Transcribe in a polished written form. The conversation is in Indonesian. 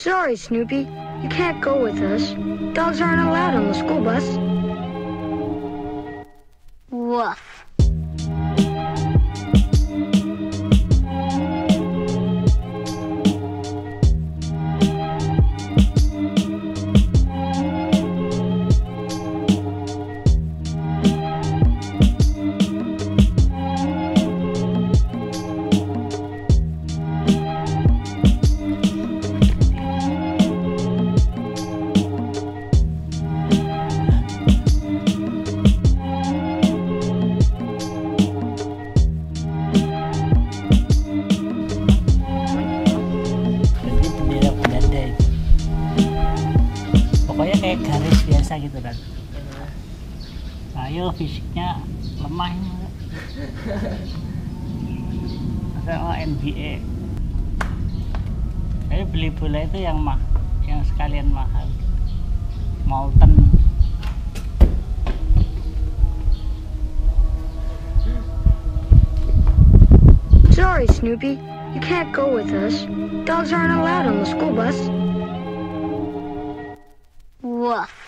Sorry, Snoopy. You can't go with us. Dogs aren't allowed on the school bus. Woof. Pokoknya kayak garis biasa gitu kan. Ayo fisiknya lemah ini. Masa NBA. Saya beli bola itu yang sekalian mahal. Molten. Sorry, Snoopy. You can't go with us. Dogs aren't allowed on the school bus. Woof.